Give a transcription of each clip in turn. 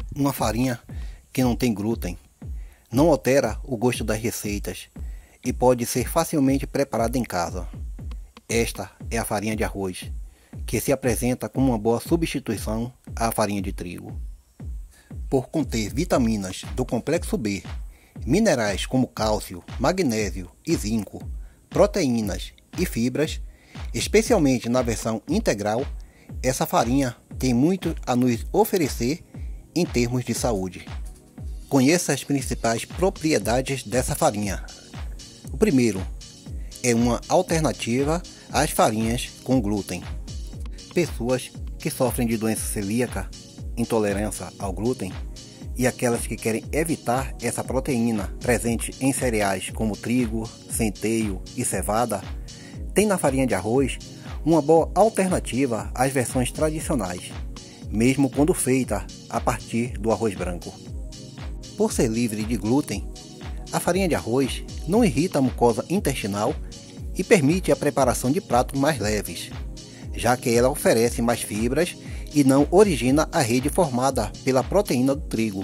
Uma farinha que não tem glúten, não altera o gosto das receitas e pode ser facilmente preparada em casa. Esta é a farinha de arroz, que se apresenta como uma boa substituição à farinha de trigo. Por conter vitaminas do complexo B, minerais como cálcio, magnésio e zinco, proteínas e fibras, especialmente na versão integral, essa farinha tem muito a nos oferecer em termos de saúde. Conheça as principais propriedades dessa farinha. O primeiro é uma alternativa às farinhas com glúten. Pessoas que sofrem de doença celíaca, intolerância ao glúten, e aquelas que querem evitar essa proteína presente em cereais como trigo, centeio e cevada, tem na farinha de arroz uma boa alternativa às versões tradicionais, mesmo quando feita a partir do arroz branco. Por ser livre de glúten, a farinha de arroz não irrita a mucosa intestinal e permite a preparação de pratos mais leves, já que ela oferece mais fibras e não origina a rede formada pela proteína do trigo.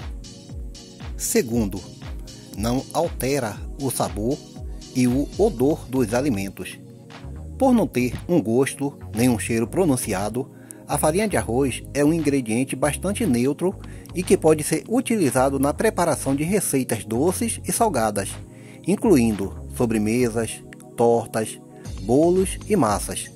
Segundo, não altera o sabor e o odor dos alimentos. Por não ter um gosto nem um cheiro pronunciado, a farinha de arroz é um ingrediente bastante neutro e que pode ser utilizado na preparação de receitas doces e salgadas, incluindo sobremesas, tortas, bolos e massas.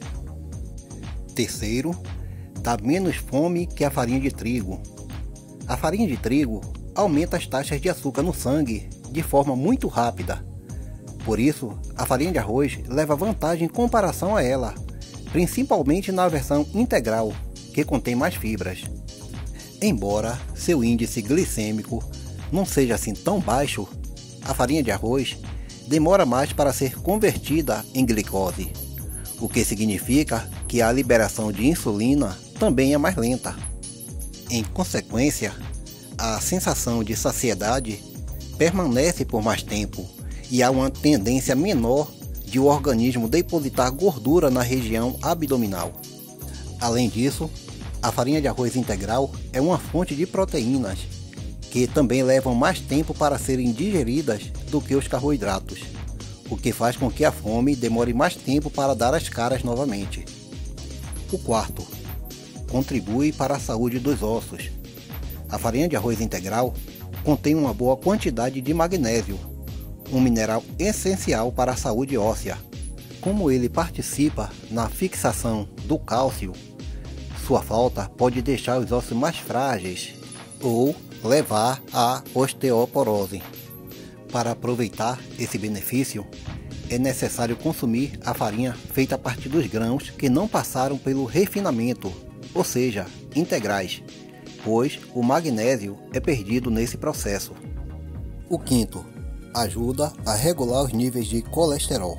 Terceiro, dá menos fome que a farinha de trigo. A farinha de trigo aumenta as taxas de açúcar no sangue de forma muito rápida. Por isso, a farinha de arroz leva vantagem em comparação a ela, principalmente na versão integral, que contém mais fibras. Embora seu índice glicêmico não seja assim tão baixo, a farinha de arroz demora mais para ser convertida em glicose, o que significa que a liberação de insulina também é mais lenta. Em consequência, a sensação de saciedade permanece por mais tempo e há uma tendência menor de o organismo depositar gordura na região abdominal. Além disso, a farinha de arroz integral é uma fonte de proteínas que também levam mais tempo para serem digeridas do que os carboidratos, o que faz com que a fome demore mais tempo para dar as caras novamente. O quarto, contribui para a saúde dos ossos. A farinha de arroz integral contém uma boa quantidade de magnésio, um mineral essencial para a saúde óssea. Como ele participa na fixação do cálcio, sua falta pode deixar os ossos mais frágeis ou levar à osteoporose. Para aproveitar esse benefício, é necessário consumir a farinha feita a partir dos grãos que não passaram pelo refinamento, ou seja, integrais, pois o magnésio é perdido nesse processo. O quinto, ajuda a regular os níveis de colesterol.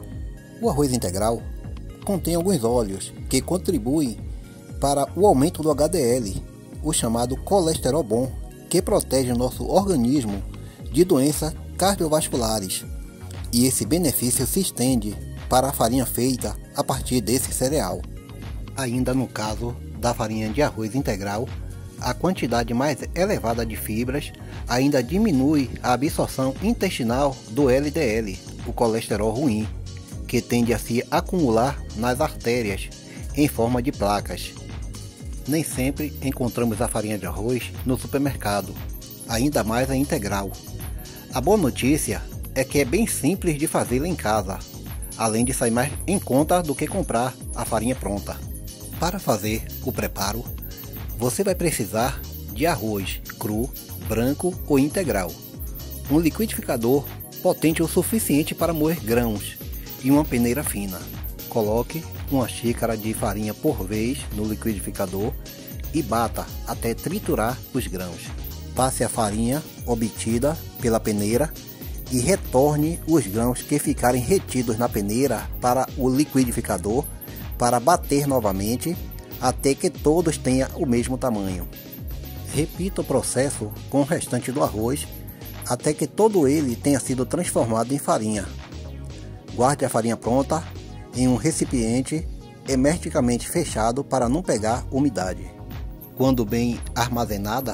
O arroz integral contém alguns óleos que contribuem para o aumento do HDL, o chamado colesterol bom, que protege o nosso organismo de doenças cardiovasculares. E esse benefício se estende para a farinha feita a partir desse cereal. Ainda no caso da farinha de arroz integral, a quantidade mais elevada de fibras ainda diminui a absorção intestinal do LDL, o colesterol ruim, que tende a se acumular nas artérias em forma de placas. Nem sempre encontramos a farinha de arroz no supermercado, ainda mais a integral. A boa notícia é que é bem simples de fazê-la em casa, além de sair mais em conta do que comprar a farinha pronta. Para fazer o preparo, você vai precisar de arroz cru, branco ou integral, um liquidificador potente o suficiente para moer grãos e uma peneira fina. Coloque uma xícara de farinha por vez no liquidificador e bata até triturar os grãos. Passe a farinha obtida pela peneira e retorne os grãos que ficarem retidos na peneira para o liquidificador para bater novamente até que todos tenham o mesmo tamanho. Repita o processo com o restante do arroz até que todo ele tenha sido transformado em farinha. Guarde a farinha pronta em um recipiente hermeticamente fechado para não pegar umidade. Quando bem armazenada,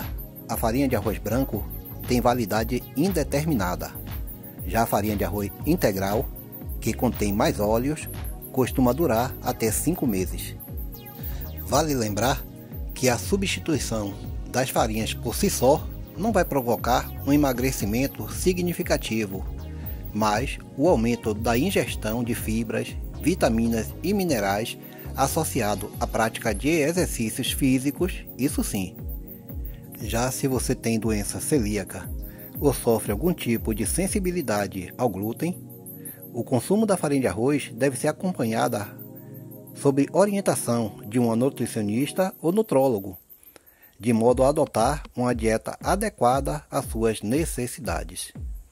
a farinha de arroz branco tem validade indeterminada. Já a farinha de arroz integral, que contém mais óleos, costuma durar até 5 meses. Vale lembrar que a substituição das farinhas por si só não vai provocar um emagrecimento significativo, mas o aumento da ingestão de fibras, vitaminas e minerais associado à prática de exercícios físicos, isso sim. Já se você tem doença celíaca ou sofre algum tipo de sensibilidade ao glúten, o consumo da farinha de arroz deve ser acompanhada sob orientação de uma nutricionista ou nutrólogo, de modo a adotar uma dieta adequada às suas necessidades.